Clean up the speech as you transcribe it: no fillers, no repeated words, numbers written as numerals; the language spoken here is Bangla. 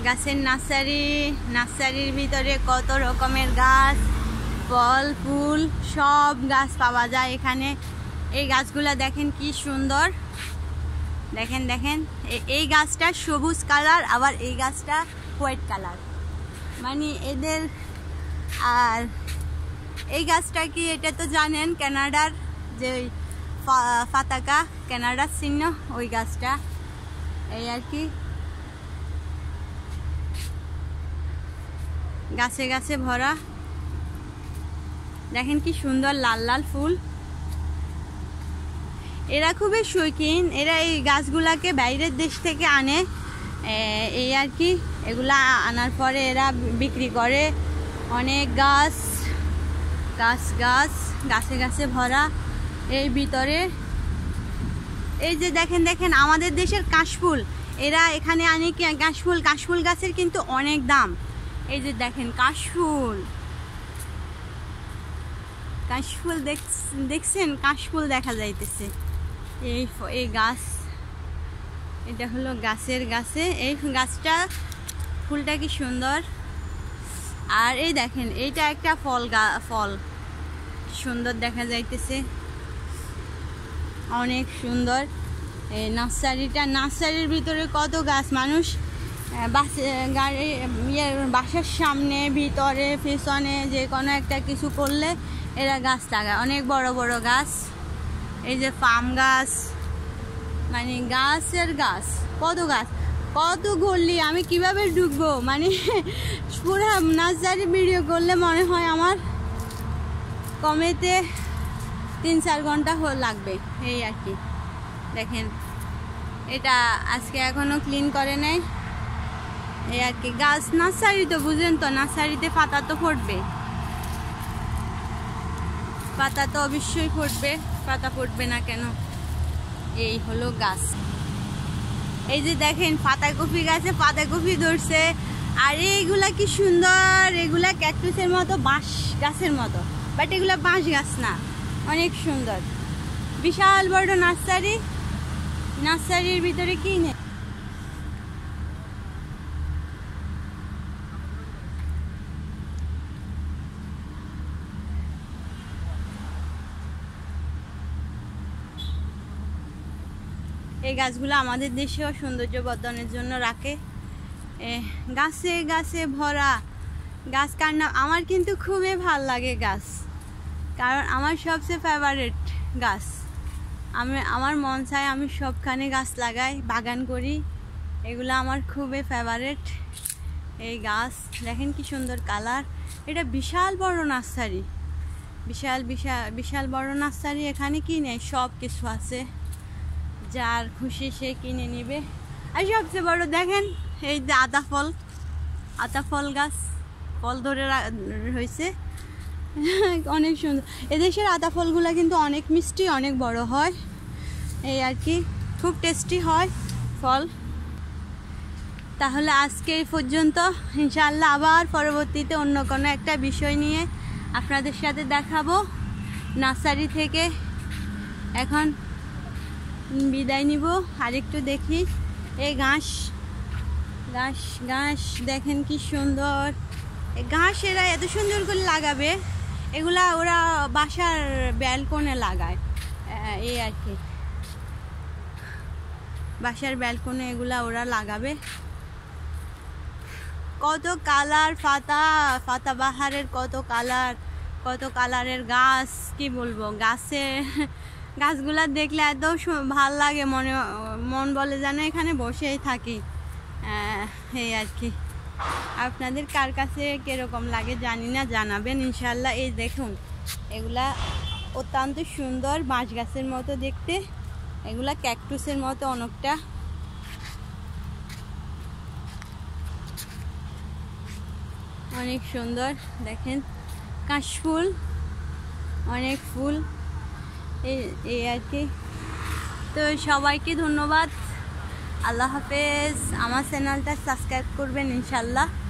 গাছের নার্সারির ভিতরে কত রকমের গাছ, ফল ফুল সব গাছ পাওয়া যায় এখানে। এই গাছগুলা দেখেন কি সুন্দর, দেখেন দেখেন। এই গাছটা সবুজ কালার, আবার এই গাছটা হোয়াইট কালার, মানে এদের। আর এই গাছটা কি, এটা তো জানেন কানাডার যে পতাকা, কানাডার চিহ্ন, ওই গাছটা। এই আর কি, গাছে গাছে ভরা, দেখেন কি সুন্দর লাল লাল ফুল। এরা খুবই শৌখিন, এরা এই গাছগুলাকে বাইরের দেশ থেকে আনে, এই আর কি। এগুলা আনার পরে এরা বিক্রি করে। অনেক গাছ গাছ গাছ গাছে গাছে ভরা এই ভিতরে। এই যে দেখেন দেখেন আমাদের দেশের কাশফুল, এরা এখানে আনে কি কাশফুল। কাশফুল গাছের কিন্তু অনেক দাম। এই যে দেখেন কাশফুল, কাশফুল দেখছেন, কাশফুল দেখা যাইতেছে। এই গাছ, এটা হলো গাছের গাছে। এই গাছটা ফুলটা কি সুন্দর। আর এই দেখেন এইটা একটা ফল সুন্দর দেখা যাইতেছে, অনেক সুন্দর। এই নার্সারির ভিতরে কত গাছ, মানুষ বাসার সামনে ভিতরে পেছনে যে কোনো একটা কিছু করলে এরা গাছ লাগায়, অনেক বড় বড় গাছ। এই যে পাম গাছ, মানে গাছের গাছ, কত গাছ, কত ঘুরলি, আমি কিভাবে ঢুকবো, মানে পুরো নার্সারি ভিডিও করলে মনে হয় আমার কমেতে 3-4 ঘন্টা লাগবে, এই আর কি। দেখেন এটা আজকে এখনো ক্লিন করে নাই, এই আর কি। গাছ নার্সারি তো বুঝেন তো, নার্সারিতে পাতা তো ফুটবে, পাতা তো অবশ্যই ফুটবে, পাতা ফুটবে না কেন। এই হলো গাছ। এই যে দেখেন পাতাকপি গাছে পাতাকপি ধরছে। আর এইগুলা কি সুন্দর, এগুলা ক্যাকটাসের মতো, বাঁশ গাছের মতো, বাট এগুলা বাঁশ গাছ না, অনেক সুন্দর। বিশাল বড় নার্সারির ভিতরে কি নেই। এই গাছগুলো আমাদের দেশেও সৌন্দর্য বর্ধনের জন্য রাখে। গাছে গাছে ভরা গাছ। কার নাম, আমার কিন্তু খুবই ভাল লাগে গাছ, কারণ আমার সবচেয়ে ফেভারিট গাছ। আমার মন চায় আমি সবখানে গাছ লাগাই, বাগান করি, এগুলো আমার খুবই ফেভারিট। এই গাছ দেখেন কি সুন্দর কালার। এটা বিশাল বড় নার্সারি, বিশাল বড় নার্সারি। এখানে কিনে সব কিছু আছে, যার খুশি সে কিনে নিবে। আর সবচেয়ে বড় দেখেন এই যে আতা ফল গাছ, ফল ধরে হয়েছে, অনেক সুন্দর। এদেশের আতা ফলগুলো কিন্তু অনেক মিষ্টি, অনেক বড় হয়, এই আর কি, খুব টেস্টি হয় ফল। তাহলে আজকে এই পর্যন্ত, ইনশাআল্লাহ আবার পরবর্তীতে অন্য কোনো একটা বিষয় নিয়ে আপনাদের সাথে দেখাবো। নার্সারি থেকে এখন বিদায় নিব। আরেকটু দেখি এই ঘাস দেখেন কি সুন্দর। এই ঘাস এরা এত সুন্দর করে লাগাবে, এগুলা ওরা বাসার ব্যালকনে লাগায়, এই আর কি, বাসার ব্যালকনে এগুলা ওরা লাগাবে। কত কালার পাতা বাহারের, কত কালারের গাছ, কি বলবো। গাছগুলা দেখলে এত ভাল লাগে, মন বলে যেন এখানে বসেই থাকি, এই আর কি। আপনাদের কার কাছে কিরকম লাগে জানি না, জানাবেন ইনশাল্লাহ। এই দেখুন এগুলা অত্যন্ত সুন্দর, বাঁশ গাছের মতো দেখতে, এগুলা ক্যাকটাসের মতো অনেকটা। অনেক সুন্দর দেখেন, কাশফুল, অনেক ফুল, এই আর কি। তো সবাইকে ধন্যবাদ, আল্লাহ হাফেজ। আমার চ্যানেলটা সাবস্ক্রাইব করবেন ইনশাল্লাহ।